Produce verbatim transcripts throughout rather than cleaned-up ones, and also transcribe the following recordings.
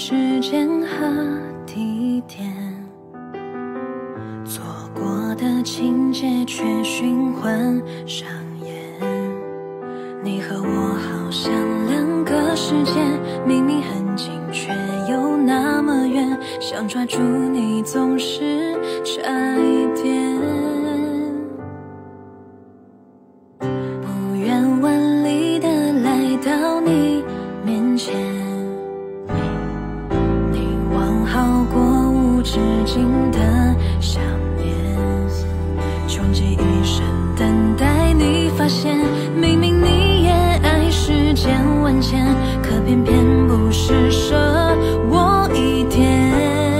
时间和地点，错过的情节却循环上演。你和我好像两个世界，明明很近却又那么远，想抓住你总是差一点。不远万里的来到你面前，你忘好过无止境的想念，穷极一生等待你发现，明明你也爱世间万千，可偏偏不施舍我一点。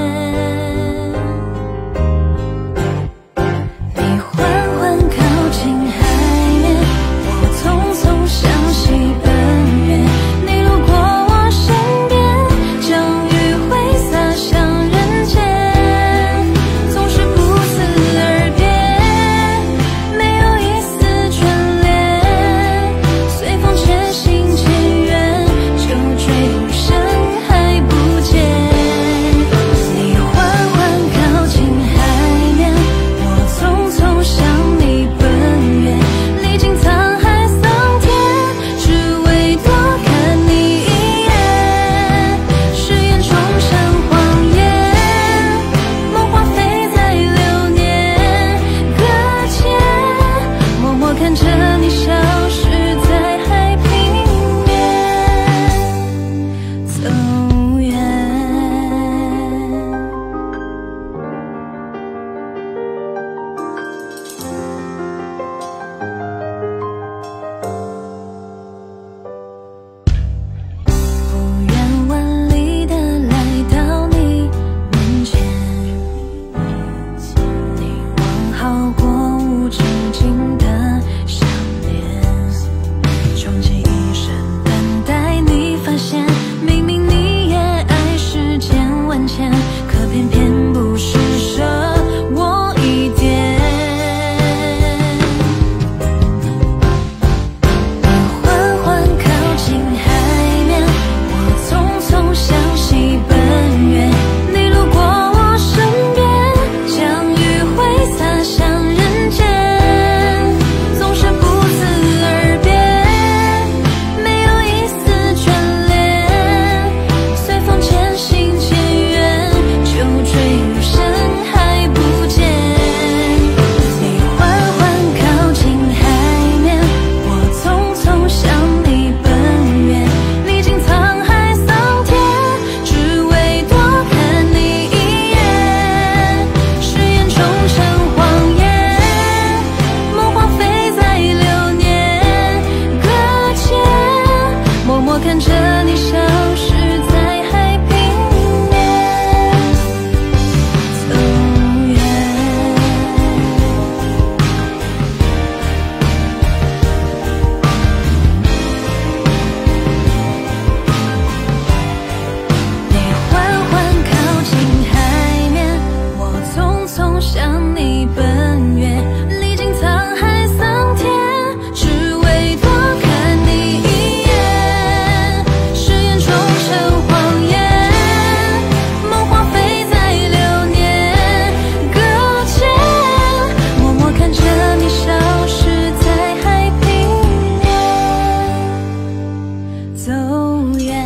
你缓缓靠近海面，我匆匆向西奔远，你路过我身边，将余晖洒向人间，总是不辞而别，没有一丝眷恋，随风渐行渐远，就坠入深海不见。你缓缓靠近海面，我匆匆向你奔远，历经沧海桑田，只为多看你一眼。誓言终成谎言，梦话飞在流年，搁浅，默默看着你消失在海平面，走远。不远万里的来到你面前，你忘好过无止境的想念，穷极一生等待你发现，明明你也爱世间万千，可偏偏不施舍我一点。你缓缓靠近海面，我匆匆向西奔远，你路过我身边，将余晖洒向人间，总是不辞而别，没有一丝眷恋，随风渐行渐远，就坠入深海不见。你缓缓靠近海面，我匆匆向你奔远，历经沧海桑田，只为多看你一眼。誓言终成谎言，梦话飞在流年，搁浅，默默看着你消失在海平面，走远。你缓缓靠近海面，我匆匆向你奔远，历经沧海桑田，只为多看你一眼。誓言终成谎言，梦话飞在流年，搁浅，默默看着你消失在海平面，走远。